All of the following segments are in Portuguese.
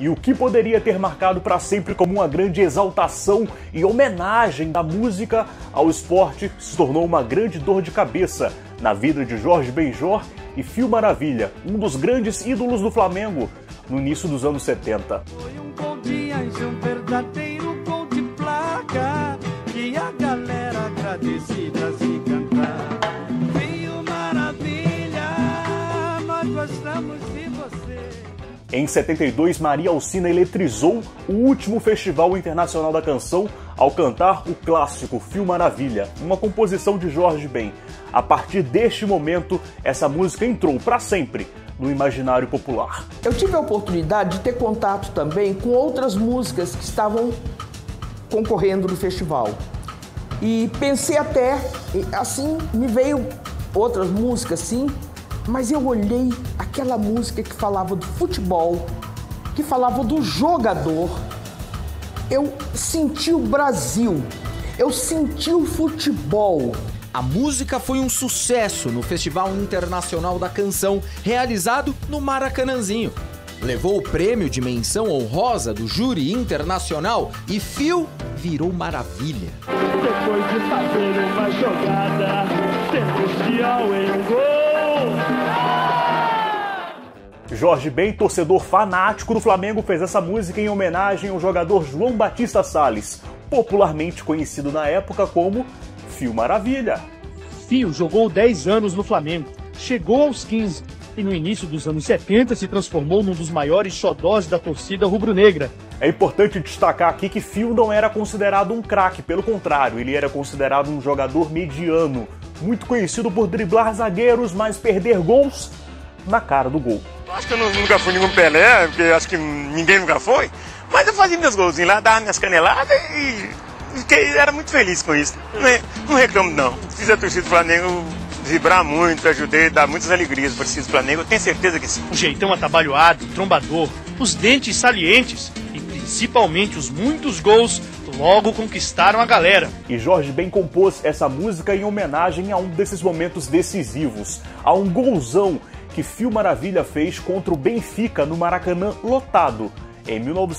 E o que poderia ter marcado para sempre como uma grande exaltação e homenagem da música ao esporte se tornou uma grande dor de cabeça na vida de Jorge Benjor e Fio Maravilha, um dos grandes ídolos do Flamengo no início dos anos 70. Foi um gol de anjo, um verdadeiro gol de placa, que a galera agradecida se cantar. Fio Maravilha, nós gostamos de você. Em 72, Maria Alcina eletrizou o último Festival Internacional da Canção ao cantar o clássico Fio Maravilha, uma composição de Jorge Ben. A partir deste momento, essa música entrou para sempre no imaginário popular. Eu tive a oportunidade de ter contato também com outras músicas que estavam concorrendo no festival. E pensei até, assim, me veio outras músicas, sim, mas eu olhei aquela música que falava do futebol, que falava do jogador. Eu senti o Brasil, eu senti o futebol. A música foi um sucesso no Festival Internacional da Canção, realizado no Maracanãzinho. Levou o prêmio de menção honrosa do júri internacional e Fio virou maravilha. Depois de fazer uma jogada celestial em um gol. Jorge Ben, torcedor fanático do Flamengo, fez essa música em homenagem ao jogador João Batista Salles, popularmente conhecido na época como Fio Maravilha. Fio jogou 10 anos no Flamengo, chegou aos 15 e no início dos anos 70 se transformou num dos maiores xodós da torcida rubro-negra. É importante destacar aqui que Fio não era considerado um craque, pelo contrário, ele era considerado um jogador mediano, muito conhecido por driblar zagueiros, mas perder gols na cara do gol. Acho que eu nunca fui nenhum Pelé, porque acho que ninguém nunca foi, mas eu fazia meus golzinhos lá, dava minhas caneladas e era muito feliz com isso. Não reclamo não. Fiz a torcida do Flamengo vibrar muito, ajudei, dar muitas alegrias para a torcida do Flamengo, eu tenho certeza que sim. O jeitão atabalhoado, trombador, os dentes salientes e principalmente os muitos gols logo conquistaram a galera. E Jorge Ben compôs essa música em homenagem a um desses momentos decisivos, a um golzão que Fio Maravilha fez contra o Benfica no Maracanã lotado em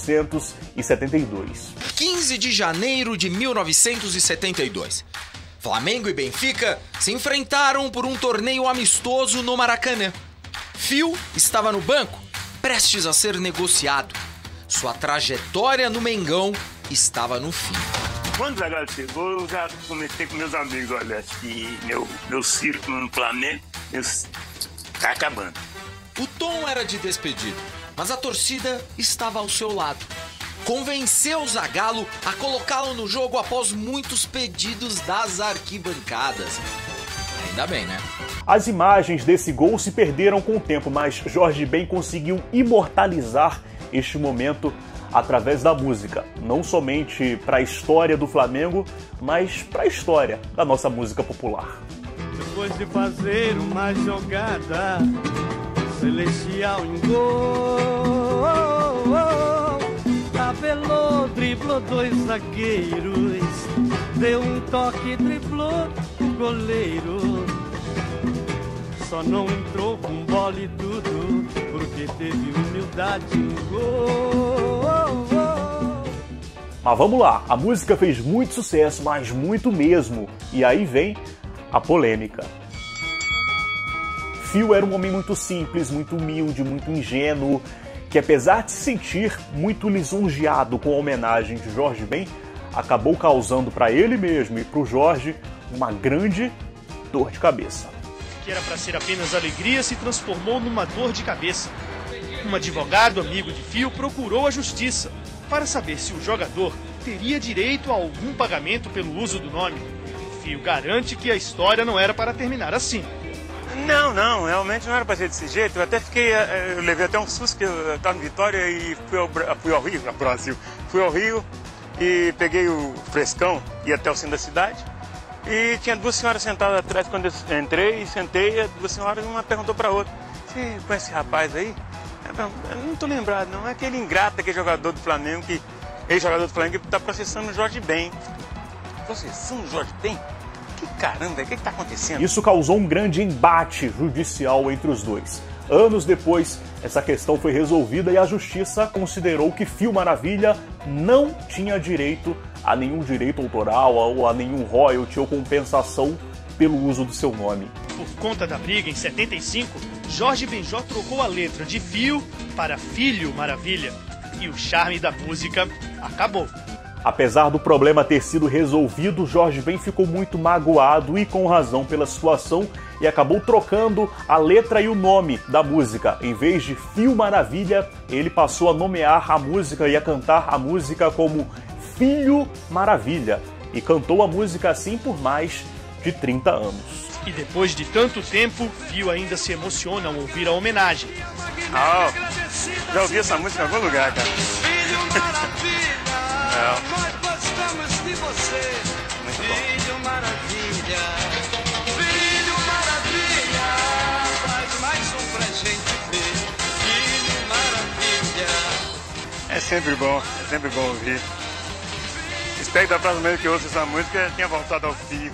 1972. 15 de janeiro de 1972. Flamengo e Benfica se enfrentaram por um torneio amistoso no Maracanã. Fio estava no banco, prestes a ser negociado. Sua trajetória no Mengão estava no fim. Quando o Zagallo chegou, eu já comentei com meus amigos, olha, acho que meu círculo no Flamengo tá acabando. O tom era de despedida, mas a torcida estava ao seu lado. Convenceu o Zagallo a colocá-lo no jogo após muitos pedidos das arquibancadas. Ainda bem, né? As imagens desse gol se perderam com o tempo, mas Jorge Ben conseguiu imortalizar este momento através da música. Não somente para a história do Flamengo, mas para a história da nossa música popular. Depois de fazer uma jogada celestial em gol, tabelou, driblou dois zagueiros, deu um toque, driblou o goleiro. Só não entrou com bola e tudo, porque teve humildade em gol. Mas vamos lá, a música fez muito sucesso, mas muito mesmo. E aí vem a polêmica. Fio era um homem muito simples, muito humilde, muito ingênuo, que apesar de se sentir muito lisonjeado com a homenagem de Jorge Ben, acabou causando para ele mesmo e para o Jorge uma grande dor de cabeça. Que era para ser apenas alegria se transformou numa dor de cabeça. Um advogado amigo de Fio procurou a justiça para saber se o jogador teria direito a algum pagamento pelo uso do nome. Fio garante que a história não era para terminar assim. Não, realmente não era para ser desse jeito. Eu até eu levei até um susto que eu estava em Vitória e fui ao Rio, no Brasil. Fui ao Rio e peguei o frescão, ia até o centro da cidade. E tinha duas senhoras sentadas atrás quando eu entrei e sentei. As duas senhoras, uma perguntou para a outra: "Você conhece esse rapaz aí?" Eu não estou lembrado, não. É aquele ingrato, aquele jogador do Flamengo, ex-jogador do Flamengo, que está processando o Jorge Ben. Processando o Jorge Ben? Que caramba, o que está acontecendo? Isso causou um grande embate judicial entre os dois. Anos depois, essa questão foi resolvida e a justiça considerou que Fio Maravilha não tinha direito a nenhum direito autoral ou a nenhum royalty ou compensação pelo uso do seu nome. Por conta da briga, em 75, Jorge Benjor trocou a letra de Fio para Filho Maravilha e o charme da música acabou. Apesar do problema ter sido resolvido, Jorge Ben ficou muito magoado e com razão pela situação e acabou trocando a letra e o nome da música. Em vez de Fio Maravilha, ele passou a nomear a música e a cantar a música como Filho Maravilha e cantou a música assim por mais de 30 anos. E depois de tanto tempo, Fio ainda se emociona ao ouvir a homenagem. Já ouvi essa música em algum lugar, cara. Filho Maravilha, nós gostamos de você. Muito bom. Filho Maravilha, Filho Maravilha, faz mais um pra gente ver. Filho Maravilha. É sempre bom ouvir. Espero que da próxima vez que eu ouço essa música tenha voltado ao Fio.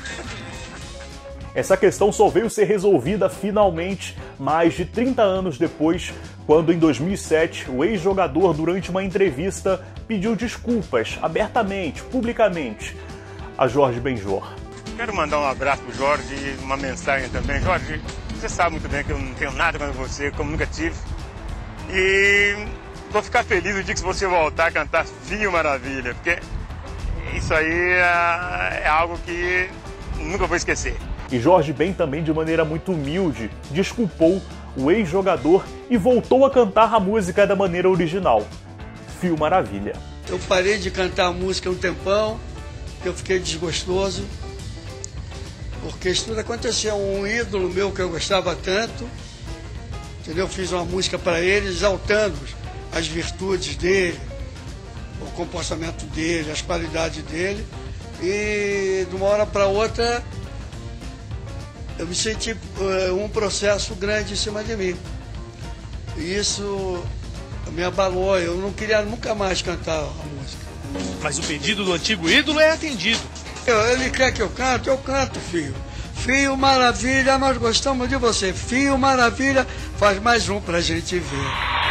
Essa questão só veio ser resolvida finalmente mais de 30 anos depois, quando em 2007 o ex-jogador, durante uma entrevista, pediu desculpas abertamente, publicamente, a Jorge Benjor. Quero mandar um abraço pro Jorge e uma mensagem também. Jorge, você sabe muito bem que eu não tenho nada contra você, como nunca tive. E vou ficar feliz o dia que você voltar a cantar Fio Maravilha, porque isso aí é algo que nunca vou esquecer. E Jorge Ben também, de maneira muito humilde, desculpou o ex-jogador e voltou a cantar a música da maneira original, Fio Maravilha. Eu parei de cantar a música um tempão, eu fiquei desgostoso, porque isso tudo aconteceu. Um ídolo meu que eu gostava tanto, entendeu? Fiz uma música para ele, exaltando as virtudes dele, o comportamento dele, as qualidades dele, e de uma hora para outra eu me senti um processo grande em cima de mim. E isso me abalou, eu não queria nunca mais cantar a música. Mas o pedido do antigo ídolo é atendido. Ele quer que eu canto, filho. Fio Maravilha, nós gostamos de você. Fio Maravilha, faz mais um pra gente ver.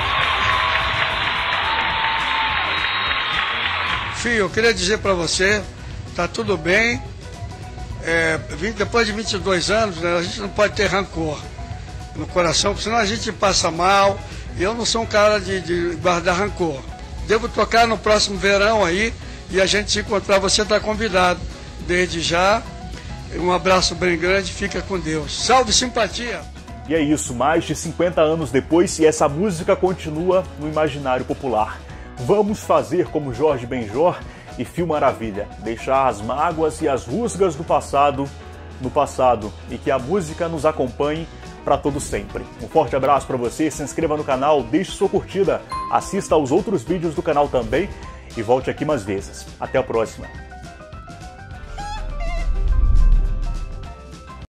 Fio, eu queria dizer pra você, tá tudo bem. Depois de 22 anos, né, a gente não pode ter rancor no coração, porque senão a gente passa mal. E eu não sou um cara de guardar rancor. Devo tocar no próximo verão aí e a gente se encontrar. Você está convidado desde já. Um abraço bem grande, fica com Deus. Salve, simpatia! E é isso, mais de 50 anos depois, e essa música continua no imaginário popular. Vamos fazer como Jorge Benjor e Fio Maravilha, deixar as mágoas e as rusgas do passado no passado e que a música nos acompanhe para todo sempre. Um forte abraço para você, se inscreva no canal, deixe sua curtida, assista aos outros vídeos do canal também e volte aqui mais vezes. Até a próxima!